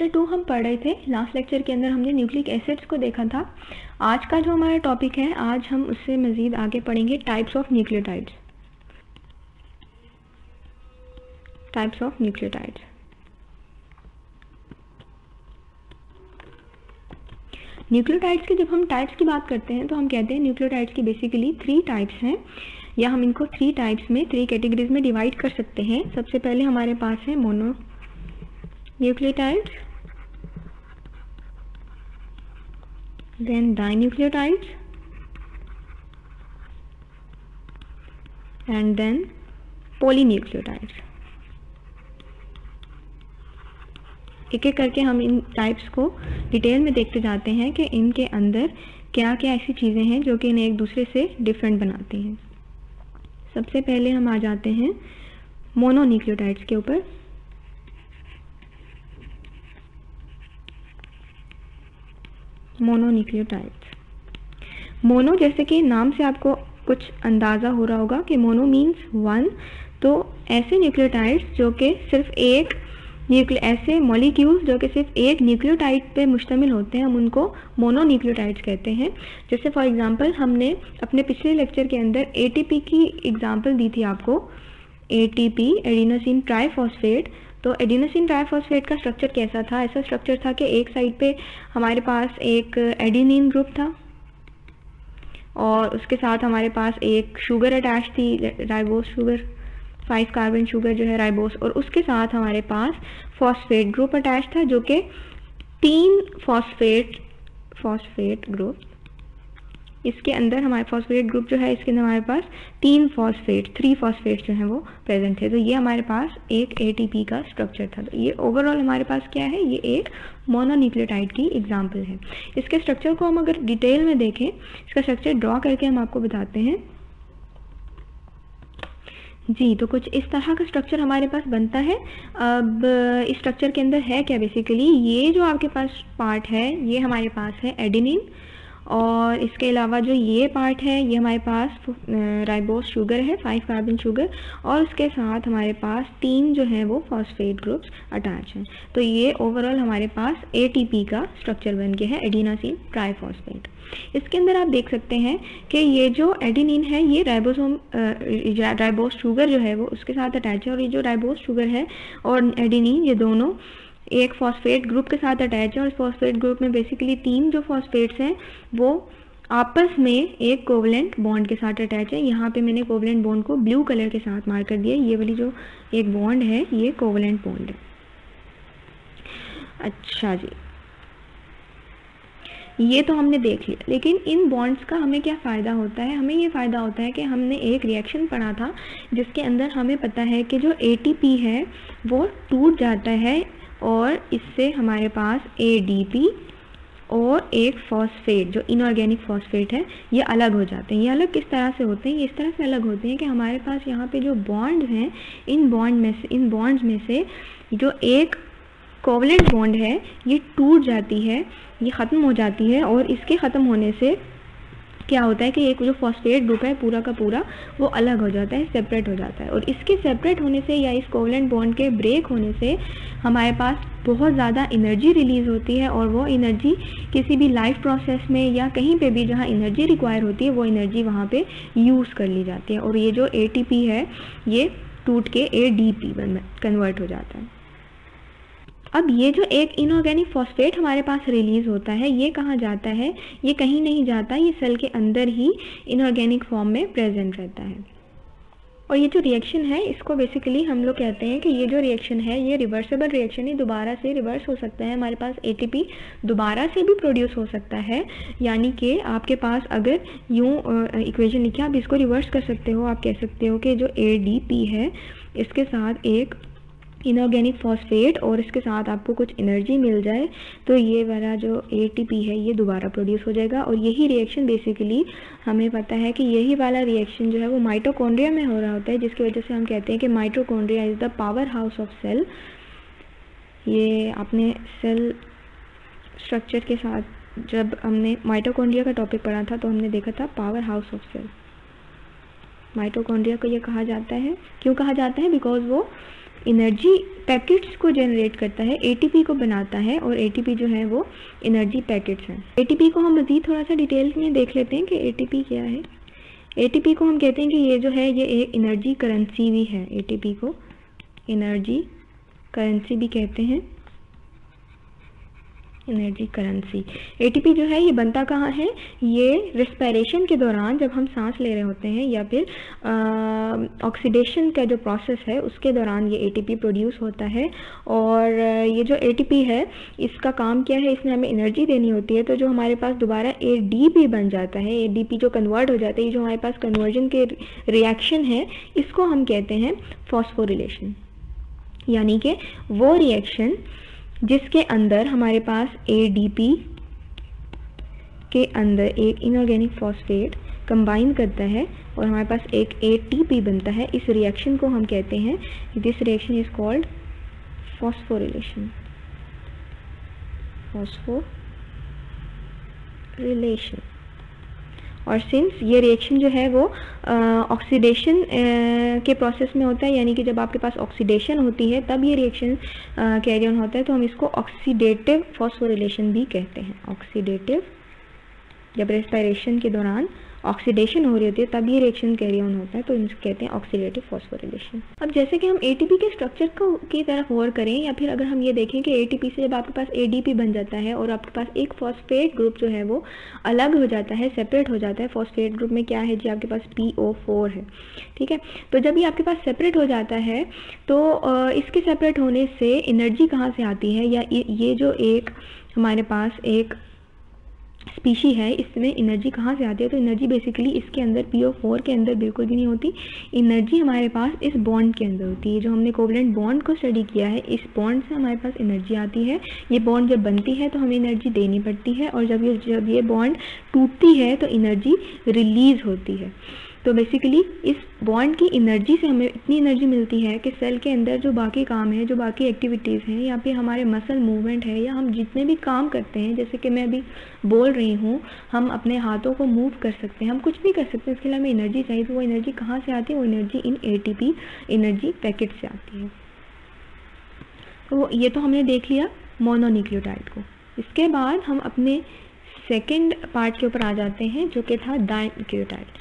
Chapter 2 हम पढ़ रहे थे। लास्ट लेक्चर के अंदर हमने न्यूक्लिक एसिड्स को देखा था। आज का जो हमारा टॉपिक है, आज हम उससे मज़ीद आगे पढ़ेंगे types of nucleotides. Types of nucleotides. Nucleotides की जब हम टाइप्स की बात करते हैं तो हम कहते हैं न्यूक्लियोटाइड्स की बेसिकली 3 टाइप्स हैं, या हम इनको 3 टाइप्स में 3 कैटेगरीज में डिवाइड कर सकते हैं। सबसे पहले हमारे पास है mononucleotides, then dinucleotides and then polynucleotides. एक एक करके हम इन टाइप्स को डिटेल में देखते जाते हैं कि इनके अंदर क्या क्या ऐसी चीज़ें हैं जो कि इन्हें एक दूसरे से डिफरेंट बनाती हैं। सबसे पहले हम आ जाते हैं मोनोन्यूक्लियोटाइड्स के ऊपर। मोनोन्यूक्लियोटाइड्स, मोनो जैसे कि नाम से आपको कुछ अंदाज़ा हो रहा होगा कि मोनो मीन्स वन, तो ऐसे न्यूक्लियोटाइड्स जो कि सिर्फ एक ऐसे मॉलिक्यूल्स जो कि सिर्फ एक न्यूक्लियोटाइड पे मुश्तमिल होते हैं, हम उनको मोनोन्यूक्लियोटाइड्स कहते हैं। जैसे फॉर एग्जांपल हमने अपने पिछले लेक्चर के अंदर एटीपी की एग्जांपल दी थी आपको, एटीपी एडिनोसिन ट्राइफॉस्फेट। तो एडिनोसिन ट्राइफॉस्फेट का स्ट्रक्चर कैसा था? ऐसा स्ट्रक्चर था कि एक साइड पे हमारे पास एक एडेनिन ग्रुप था और उसके साथ हमारे पास एक शुगर अटैच थी, राइबोस शुगर, 5 कार्बन शुगर जो है राइबोस, और उसके साथ हमारे पास फॉस्फेट ग्रुप अटैच था जो कि 3 फॉस्फेट ग्रुप, इसके अंदर हमारे फॉस्फेट ग्रुप जो है इसके अंदर हमारे पास 3 फॉस्फेट जो हैं वो प्रेजेंट थे। तो ये हमारे पास एक एटीपी का स्ट्रक्चर था। तो ये ओवरऑल हमारे पास क्या है? ये एक मोनोन्यूक्लियोटाइड की एग्जांपल है। इसके स्ट्रक्चर को हम अगर डिटेल में देखें, इसका स्ट्रक्चर ड्रॉ करके हम आपको बताते हैं जी। तो कुछ इस तरह का स्ट्रक्चर हमारे पास बनता है। अब इस स्ट्रक्चर के अंदर है क्या? बेसिकली ये जो आपके पास पार्ट है ये हमारे पास है एडेनिन, और इसके अलावा जो ये पार्ट है ये हमारे पास राइबोस शुगर है, 5 कार्बन शुगर, और उसके साथ हमारे पास 3 जो हैं वो फॉस्फेट ग्रुप्स अटैच हैं। तो ये ओवरऑल हमारे पास एटीपी का स्ट्रक्चर बन गया है, एडिनोसिन ट्राइफॉस्फेट। इसके अंदर आप देख सकते हैं कि ये जो एडेनिन है ये राइबोस शुगर जो है वो उसके साथ अटैच है, और ये जो राइबोस शुगर है और एडेनिन ये दोनों एक फॉस्फेट ग्रुप के साथ अटैच है, और इस फॉस्फेट ग्रुप में बेसिकली 3 जो फॉस्फेट्स हैं वो आपस में एक कोवलेंट बॉन्ड के साथ अटैच है। यहाँ पे मैंने कोवलेंट बॉन्ड को ब्लू कलर के साथ मार्क कर दिया। ये वाली जो एक बॉन्ड है ये कोवलेंट बॉन्ड है। अच्छा जी, ये तो हमने देख लिया, लेकिन इन बॉन्ड्स का हमें क्या फ़ायदा होता है? हमें ये फ़ायदा होता है कि हमने एक रिएक्शन पढ़ा था जिसके अंदर हमें पता है कि जो एटीपी है वो टूट जाता है और इससे हमारे पास एडीपी और एक फॉस्फेट जो इनऑर्गेनिक फॉस्फेट है ये अलग हो जाते हैं। ये अलग किस तरह से होते हैं? ये इस तरह से अलग होते हैं कि हमारे पास यहाँ पे जो बॉन्ड्स हैं इन बॉन्ड्स में से जो एक कोवलेंट बॉन्ड है ये टूट जाती है, ये ख़त्म हो जाती है, और इसके ख़त्म होने से क्या होता है कि एक जो फॉस्फेट ग्रुप है पूरा का पूरा वो अलग हो जाता है, सेपरेट हो जाता है। और इसके सेपरेट होने से या इस कोवलेंट बॉन्ड के ब्रेक होने से हमारे पास बहुत ज़्यादा एनर्जी रिलीज़ होती है, और वो एनर्जी किसी भी लाइफ प्रोसेस में या कहीं पे भी जहाँ एनर्जी रिक्वायर होती है वो एनर्जी वहाँ पे यूज़ कर ली जाती है, और ये जो एटीपी है ये टूट के एडीपी में कन्वर्ट हो जाता है। अब ये जो एक इनऑर्गेनिक फॉस्फेट हमारे पास रिलीज़ होता है ये कहाँ जाता है? ये कहीं नहीं जाता, ये सेल के अंदर ही इनऑर्गेनिक फॉर्म में प्रेजेंट रहता है। और ये जो रिएक्शन है इसको बेसिकली हम लोग कहते हैं कि ये जो रिएक्शन है ये रिवर्सेबल रिएक्शन है, दोबारा से रिवर्स हो सकता है। हमारे पास एटीपी दोबारा से भी प्रोड्यूस हो सकता है, यानी कि आपके पास अगर यूँ इक्वेशन लिखी आप इसको रिवर्स कर सकते हो। आप कह सकते हो कि जो एडीपी है इसके साथ एक इनऑर्गेनिक फॉस्फेट और इसके साथ आपको कुछ एनर्जी मिल जाए तो ये वाला जो एटीपी है ये दोबारा प्रोड्यूस हो जाएगा। और यही रिएक्शन बेसिकली हमें पता है कि यही वाला रिएक्शन जो है वो माइटोकॉन्ड्रिया में हो रहा होता है, जिसकी वजह से हम कहते हैं कि mitochondria is the power house of cell. ये आपने सेल स्ट्रक्चर के साथ जब हमने माइटोकॉन्ड्रिया का टॉपिक पढ़ा था तो हमने देखा था power house of cell. Mitochondria को ये कहा जाता है, क्यों कहा जाता है? बिकॉज वो एनर्जी पैकेट्स को जनरेट करता है, एटीपी को बनाता है, और एटीपी जो है वो एनर्जी पैकेट्स हैं। एटीपी को हम मज़ीद थोड़ा सा डिटेल में देख लेते हैं कि एटीपी क्या है। एटीपी को हम कहते हैं कि ये जो है ये एक एनर्जी करेंसी भी है। एटीपी को एनर्जी करेंसी भी कहते हैं, एनर्जी करेंसी। एटीपी जो है ये बनता कहाँ है, ये रेस्पिरेशन के दौरान जब हम सांस ले रहे होते हैं या फिर ऑक्सीडेशन का जो प्रोसेस है उसके दौरान ये एटीपी प्रोड्यूस होता है। और ये जो एटीपी है इसका काम क्या है, इसमें हमें एनर्जी देनी होती है, तो जो हमारे पास दोबारा एडीपी बन जाता है, एडीपी जो कन्वर्ट हो जाता है, ये जो हमारे पास कन्वर्जन के रिएक्शन है इसको हम कहते हैं फॉस्फोरिलेशन। यानी कि वो रिएक्शन जिसके अंदर हमारे पास एडीपी के अंदर एक इनऑर्गेनिक फॉस्फेट कंबाइन करता है और हमारे पास एक एटीपी बनता है, इस रिएक्शन को हम कहते हैं, this reaction is called phosphorylation. Phosphorylation. और सिंस ये रिएक्शन जो है वो ऑक्सीडेशन के प्रोसेस में होता है, यानी कि जब आपके पास ऑक्सीडेशन होती है तब ये रिएक्शन कैरी ऑन होता है, तो हम इसको ऑक्सीडेटिव फॉस्फोरिलेशन भी कहते हैं। ऑक्सीडेटिव, जब रेस्पिरेशन के दौरान ऑक्सीडेशन हो रही होती है तब ये रिएक्शन कैरी ऑन होता है, तो इनको कहते हैं ऑक्सीडेटिव फॉस्फोरिलेशन। अब जैसे कि हम एटीपी के स्ट्रक्चर की तरफ गौर करें, या फिर अगर हम ये देखें कि एटीपी से जब आपके पास एडीपी बन जाता है और आपके पास एक फॉस्फेट ग्रुप जो है वो अलग हो जाता है, सेपरेट हो जाता है। फॉस्फेट ग्रुप में क्या है जी, आपके पास PO4 है, ठीक है। तो जब ये आपके पास सेपरेट हो जाता है तो इसके सेपरेट होने से एनर्जी कहाँ से आती है, या ये जो एक हमारे पास एक स्पीशी है इसमें एनर्जी कहाँ से आती है, तो एनर्जी बेसिकली इसके अंदर PO4 के अंदर बिल्कुल भी नहीं होती। एनर्जी हमारे पास इस बॉन्ड के अंदर होती है। जो हमने कोवलेंट बॉन्ड को स्टडी किया है, इस बॉन्ड से हमारे पास एनर्जी आती है। ये बॉन्ड जब बनती है तो हमें एनर्जी देनी पड़ती है, और जब ये बॉन्ड टूटती है तो एनर्जी रिलीज होती है। तो बेसिकली इस बॉन्ड की एनर्जी से हमें इतनी एनर्जी मिलती है कि सेल के अंदर जो बाकी काम है, जो बाकी एक्टिविटीज़ हैं, या फिर हमारे मसल मूवमेंट है, या हम जितने भी काम करते हैं, जैसे कि मैं अभी बोल रही हूँ, हम अपने हाथों को मूव कर सकते हैं, हम कुछ भी कर सकते हैं, इसके लिए हमें एनर्जी चाहिए। तो वो एनर्जी कहाँ से आती है, वो एनर्जी इन एटीपी एनर्जी पैकेट से आती है। तो ये तो हमने देख लिया मोनोन्यूक्लियोटाइड को। इसके बाद हम अपने सेकेंड पार्ट के ऊपर आ जाते हैं, जो कि था डाइन्यूक्लियोटाइड।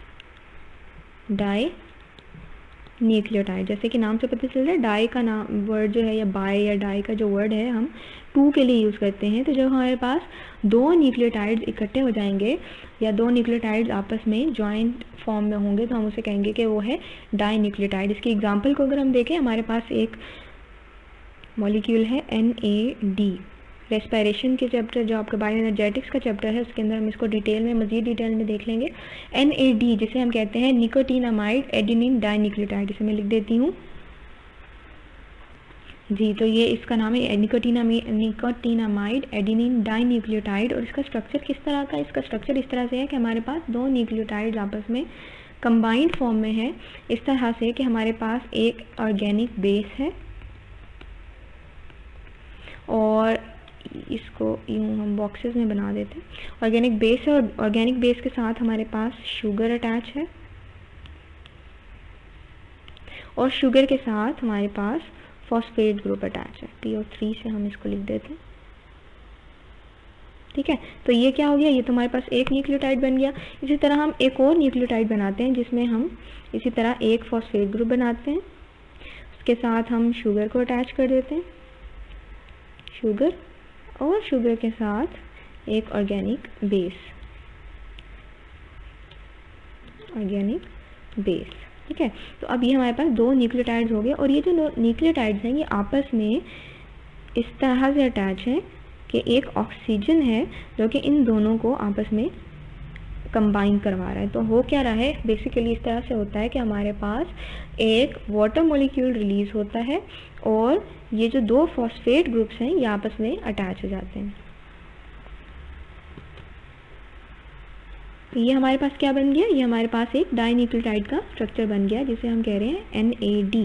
डाइन्यूक्लियोटाइड, जैसे कि नाम से पता चल रहा है, डाई का नाम वर्ड जो है, या बाय या डाई का जो वर्ड है हम 2 के लिए यूज़ करते हैं। तो जब हमारे पास 2 न्यूक्लियोटाइड्स इकट्ठे हो जाएंगे या 2 न्यूक्लियोटाइड्स आपस में जॉइंट फॉर्म में होंगे तो हम उसे कहेंगे कि वो है डाइन्यूक्लियोटाइड। इसकी एग्जांपल को अगर हम देखें, हमारे पास एक मॉलिक्यूल है NAD। रेस्पिरेशन के चैप्टर जो आपका बायो एनर्जेटिक्स का चैप्टर है उसके अंदर हम इसको डिटेल में, मज़ीद डिटेल में देख लेंगे। NAD जिसे हम कहते हैं निकोटिनामाइड एडेनिन डाइन्यूक्लियोटाइड, इसे मैं लिख देती हूँ जी। तो ये इसका नाम है निकोटिनामाइड एडेनिन डाइन्यूक्लियोटाइड। और इसका स्ट्रक्चर किस तरह का, इसका स्ट्रक्चर इस तरह से है कि हमारे पास 2 न्यूक्लियोटाइड आपस में कंबाइंड फॉर्म में है, इस तरह से कि हमारे पास एक ऑर्गेनिक बेस है, और इसको यूँ हम बॉक्सेस में बना देते हैं। ऑर्गेनिक बेस है, और ऑर्गेनिक बेस के साथ हमारे पास शुगर अटैच है, और शुगर के साथ हमारे पास फॉस्फेट ग्रुप अटैच है, PO3 से हम इसको लिख देते हैं, ठीक है। तो ये क्या हो गया, ये तो हमारे पास एक न्यूक्लियोटाइड बन गया। इसी तरह हम एक और न्यूक्लियोटाइड बनाते हैं जिसमें हम इसी तरह एक फॉस्फेट ग्रुप बनाते हैं, उसके साथ हम शुगर को अटैच कर देते हैं, शुगर, और शुगर के साथ एक ऑर्गेनिक बेस, ठीक है। तो अब ये हमारे पास 2 न्यूक्लियोटाइड्स हो गए, और ये जो न्यूक्लियोटाइड्स हैं ये आपस में इस तरह से अटैच हैं कि एक ऑक्सीजन है जो कि इन दोनों को आपस में कंबाइन करवा रहा है। तो हो क्या रहा है, बेसिकली इस तरह से होता है कि हमारे पास एक वाटर मॉलिक्यूल रिलीज होता है, और ये जो 2 फॉस्फेट ग्रुप्स हैं ये आपस में अटैच हो जाते हैं। ये हमारे पास क्या बन गया, ये हमारे पास एक डाइन्यूक्लियोटाइड का स्ट्रक्चर बन गया, जिसे हम कह रहे हैं NAD,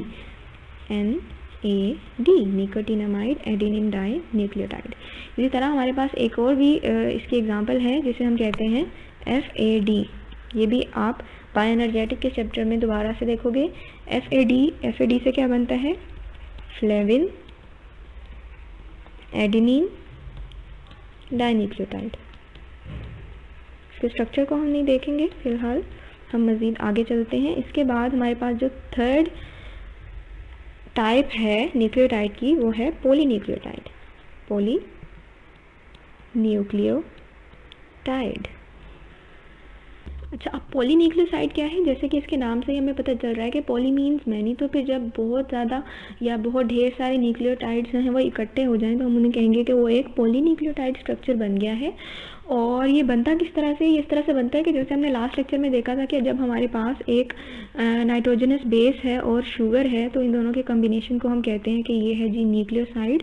निकोटिनामाइड एडेनिन डाइन्यूक्लियोटाइड। इसी तरह हमारे पास एक और भी इसकी एग्जांपल है जिसे हम कहते हैं FAD। ये भी आप बायो एनर्जेटिक के चैप्टर में दोबारा से देखोगे। FAD से क्या बनता है, फ्लेविन, एडेनिन, डाइन्यूक्लियोटाइड। इसके स्ट्रक्चर को हम नहीं देखेंगे फिलहाल, हम मज़ीद आगे चलते हैं। इसके बाद हमारे पास जो थर्ड टाइप है न्यूक्लियोटाइड की वो है पॉलीन्यूक्लियोटाइड। पॉलीन्यूक्लियोटाइड। अच्छा, अब पॉलीन्यूक्लियोसाइड क्या है? जैसे कि इसके नाम से ही हमें पता चल रहा है कि पॉली मीन्स मैनी, तो फिर जब बहुत ज़्यादा या बहुत ढेर सारे न्यूक्लियोटाइड्स हैं वो इकट्ठे हो जाएं तो हम उन्हें कहेंगे कि वो एक पॉलीन्यूक्लियोटाइड स्ट्रक्चर बन गया है। और ये बनता किस तरह से? ये इस तरह से बनता है कि जैसे हमने लास्ट लेक्चर में देखा था कि जब हमारे पास एक नाइट्रोजनस बेस है और शुगर है तो इन दोनों के कम्बिनेशन को हम कहते हैं कि ये है जी न्यूक्लियोसाइड।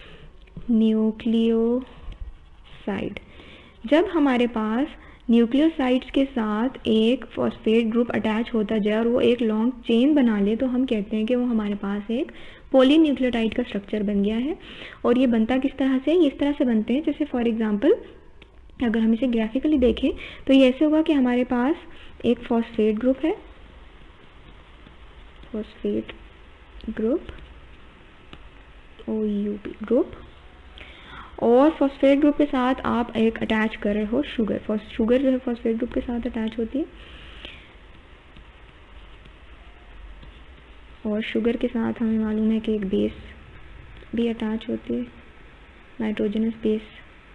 न्यूक्लियोसाइड। जब हमारे पास न्यूक्लियोसाइड्स के साथ एक फॉस्फेट ग्रुप अटैच होता जाए और वो एक लॉन्ग चेन बना ले तो हम कहते हैं कि वो हमारे पास एक पॉलीन्यूक्लियोटाइड का स्ट्रक्चर बन गया है। और ये बनता किस तरह से? इस तरह से बनते हैं, जैसे फॉर एग्जांपल अगर हम इसे ग्राफिकली देखें तो ये ऐसे होगा कि हमारे पास एक फॉस्फेट ग्रुप है, फॉस्फेट ग्रुप, OUP ग्रुप, और फॉस्फेट ग्रुप के साथ आप एक अटैच कर रहे हो शुगर। शुगर जो है फॉस्फेट ग्रुप के साथ अटैच होती है और शुगर के साथ हमें मालूम है कि एक बेस भी अटैच होती है, नाइट्रोजनस बेस।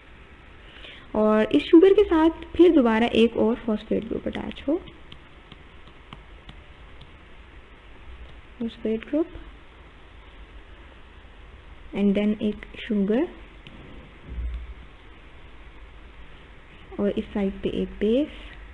और इस शुगर के साथ फिर दोबारा एक और फॉस्फेट ग्रुप अटैच हो, फॉस्फेट ग्रुप एंड देन एक शुगर और इस साइड पे एक बेस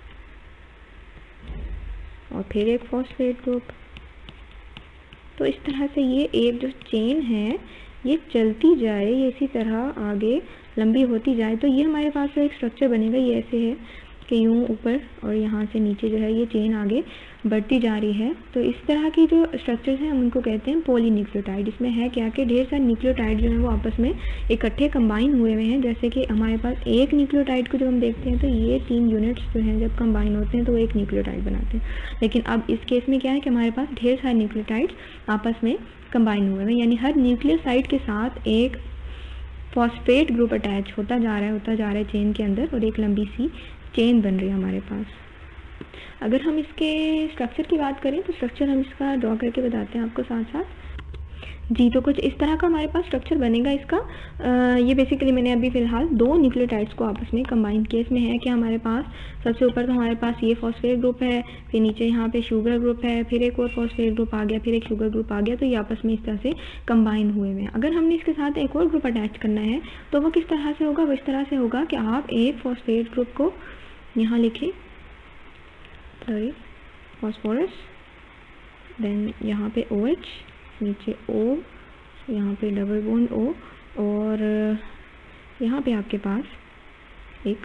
और फिर एक फॉस्फेट ग्रुप। तो इस तरह से ये एक जो चेन है ये चलती जाए, ये इसी तरह आगे लंबी होती जाए तो ये हमारे पास एक स्ट्रक्चर बनेगा। ये ऐसे है कि यूँ ऊपर और यहाँ से नीचे जो है ये चेन आगे बढ़ती जा रही है। तो इस तरह की जो स्ट्रक्चर्स हैं हम उनको कहते हैं पॉलीन्यूक्लियोटाइड। इसमें है क्या कि ढेर सारे न्यूक्लियोटाइड जो हैं वो आपस में इकट्ठे कंबाइन हुए हुए हैं। जैसे कि हमारे पास एक न्यूक्लियोटाइड को जब हम देखते हैं तो ये 3 यूनिट्स जो हैं जब कंबाइन होते हैं तो एक न्यूक्लियोटाइड बनाते हैं। लेकिन अब इस केस में क्या है कि हमारे पास ढेर सारे न्यूक्लियोटाइड्स आपस में कंबाइन हुए हैं, यानी हर न्यूक्लियोसाइड के साथ एक फॉस्फेट ग्रुप अटैच होता जा रहा है चेन के अंदर और एक लंबी सी चेन बन रही है हमारे पास। अगर हम इसके स्ट्रक्चर की बात करें तो स्ट्रक्चर हम इसका ड्रॉ करके बताते हैं आपको साथ साथ जी। तो कुछ इस तरह का हमारे पास स्ट्रक्चर बनेगा इसका। ये बेसिकली मैंने अभी फ़िलहाल 2 न्यूक्लियोटाइड्स को आपस में कंबाइन किया। इसमें है कि हमारे पास सबसे ऊपर तो हमारे पास ये फॉस्फेट ग्रुप है, फिर नीचे यहाँ पे शुगर ग्रुप है, फिर एक और फॉस्फेट ग्रुप आ गया, फिर एक शुगर ग्रुप आ गया। तो ये आपस में इस तरह से कंबाइन हुए हैं। अगर हमने इसके साथ एक और ग्रुप अटैच करना है तो वो किस तरह से होगा? वो इस तरह से होगा कि आप एक फॉस्फेट ग्रुप को यहाँ लिखें, सॉरी फॉस्फोरस, देन यहाँ पे OH, नीचे O, यहाँ पे डबल बॉन्ड O और यहाँ पे आपके पास एक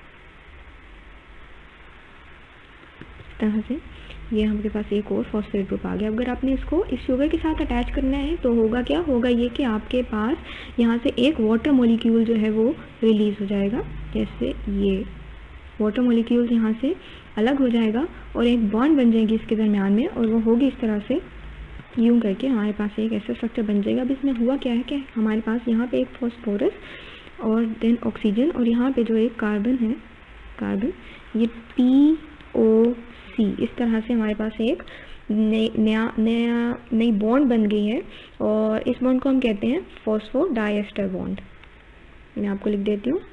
तरह से ये हमारे पास एक और फॉस्फेट ग्रुप आ गया। अगर आपने इसको इस शुगर के साथ अटैच करना है तो होगा क्या? होगा ये कि आपके पास यहाँ से एक वाटर मॉलिक्यूल जो है वो रिलीज़ हो जाएगा। जैसे ये वाटर मॉलिक्यूल यहाँ से अलग हो जाएगा और एक बॉन्ड बन जाएगी इसके दरमियान में और वो होगी इस तरह से, यूँ करके हमारे पास एक ऐसा स्ट्रक्चर बन जाएगा। अब इसमें हुआ क्या है कि हमारे पास यहाँ पे एक फॉस्फोरस और देन ऑक्सीजन और यहाँ पे जो एक कार्बन है, कार्बन, ये POC, इस तरह से हमारे पास एक नई बॉन्ड बन गई है और इस बॉन्ड को हम कहते हैं फॉस्फोडाइएस्टर बॉन्ड। मैं आपको लिख देती हूँ,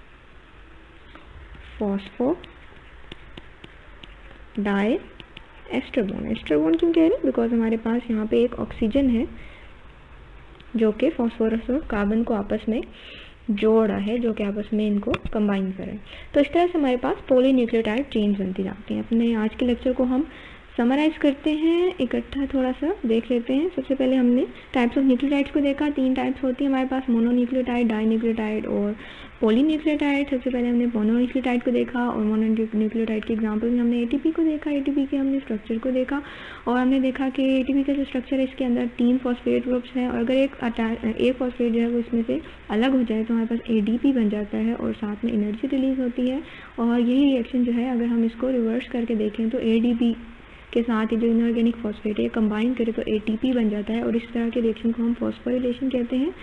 फॉस्फोडाइएस्टर बॉन्ड। एस्टर बॉन्ड क्यों कह रहे हैं? बिकॉज हमारे पास यहाँ पे एक ऑक्सीजन है जो कि फॉस्फोरस और कार्बन को आपस में जोड़ रहा है, जो कि आपस में इनको कंबाइन करें। तो इस तरह से हमारे पास पॉलीन्यूक्लियोटाइड चेन्स बनती जाती हैं। अपने आज के लेक्चर को हम समराइज़ करते हैं, इकट्ठा थोड़ा सा देख लेते हैं। सबसे पहले हमने टाइप्स ऑफ न्यूक्लियोटाइड्स को देखा। 3 टाइप्स होती है हमारे पास, मोनोन्यूक्लियोटाइड, डाइन्यूक्लियोटाइड और पॉलीन्यूक्लियोटाइड। सबसे पहले हमने मोनोन्यूक्लियोटाइड को देखा और मोनोन्यूक्लियोटाइड के एग्जांपल में हमने ATP को देखा, ATP के हमने स्ट्रक्चर को देखा और हमने देखा कि ATP का जो स्ट्रक्चर है इसके अंदर 3 फॉस्फेट ग्रुप्स हैं और अगर एक फॉस्फेट जो है वो इसमें से अलग हो जाए तो हमारे पास ADP बन जाता है और साथ में एनर्जी रिलीज़ होती है। और यही रिएक्शन जो है अगर हम इसको रिवर्स करके देखें तो ADP के साथ ये जो इनऑर्गेनिक फॉस्फेट है कंबाइन करे तो ATP बन जाता है और इस तरह के रिएक्शन को हम फॉस्फोरिलेशन कहते हैं।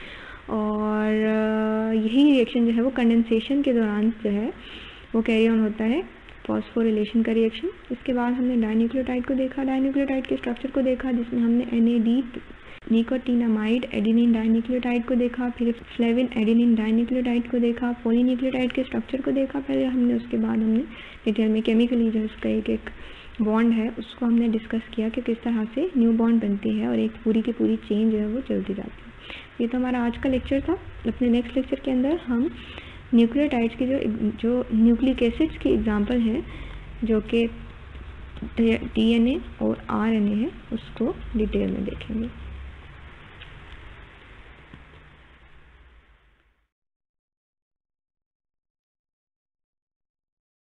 और यही रिएक्शन जो है वो कंडेंसेशन के दौरान जो है वो कैरी ऑन होता है, फॉस्फोरिलेशन का रिएक्शन। इसके बाद हमने डाइन्यूक्लियोटाइड को देखा, डाइन्यूक्लियोटाइड के स्ट्रक्चर को देखा जिसमें हमने NAD निकोटिनामाइड एडेनिन डाइन्यूक्लियोटाइड को देखा, फिर फ्लेविन एडेनिन डाइन्यूक्लियोटाइड को देखा, पॉलीन्यूक्लियोटाइड के स्ट्रक्चर को देखा पहले हमने, उसके बाद हमने डिटेल में केमिकली जो इसका एक बॉन्ड है उसको हमने डिस्कस किया कि किस तरह से न्यू बॉन्ड बनती है और एक पूरी की पूरी चेन जो है वो चलती जाती है। ये तो हमारा आज का लेक्चर था। अपने नेक्स्ट लेक्चर के अंदर हम न्यूक्लियोटाइड्स की जो न्यूक्लिक एसिड्स की एग्जांपल हैं जो कि DNA और RNA है उसको डिटेल में देखेंगे।